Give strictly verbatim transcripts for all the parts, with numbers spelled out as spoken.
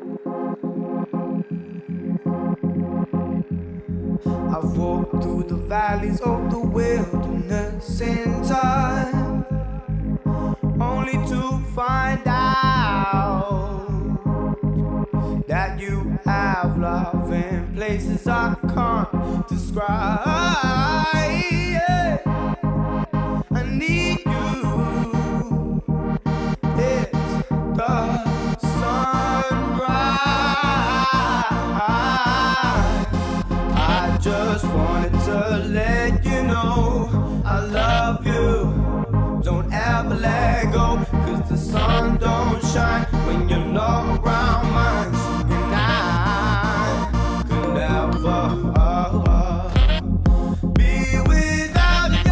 I've walked through the valleys of the wilderness in time, only to find out that you have love in places I can't describe. Yeah. I need you. It's the sunrise. I just wanted to let you know I love you. Don't ever let go, 'cause the sun don't shine when you're not around mine. And I could never uh, uh, be without you.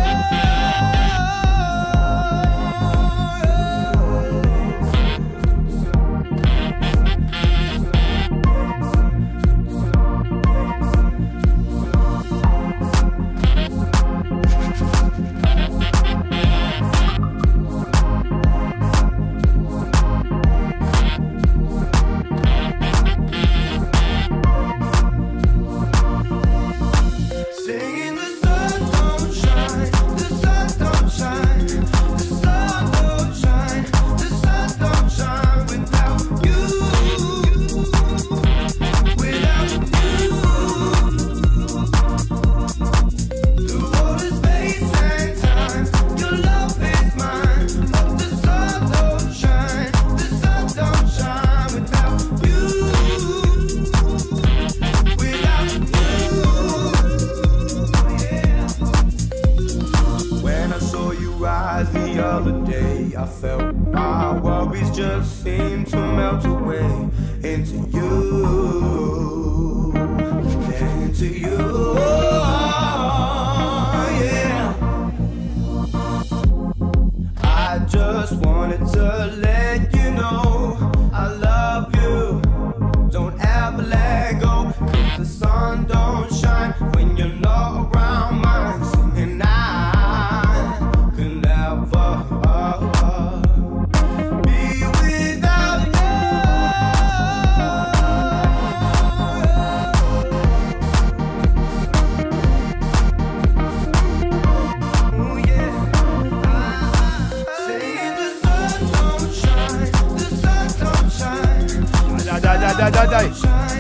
The other day, I felt my worries just seem to melt away into you, into you, yeah. I just wanted to let you know I love you. Don't ever let go, 'cause the sun don't shine when you're not around mine. And I Dai, dai, dai, dai, dai.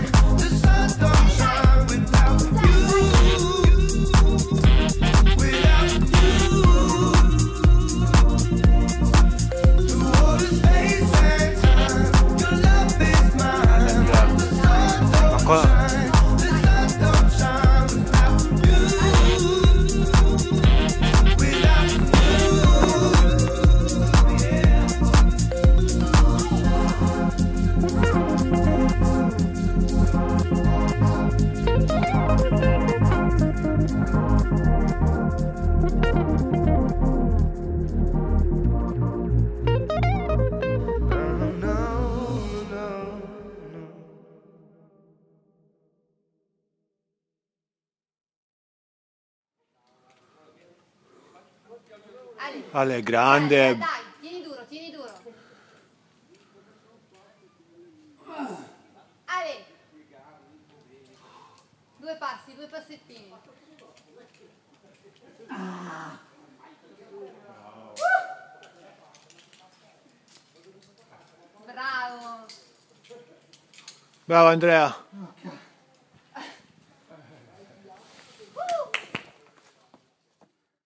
Ale, grande. Dai, dai, tieni duro, tieni duro. Ale. Due passi, due passettini. Ah. Bravo. Bravo Andrea.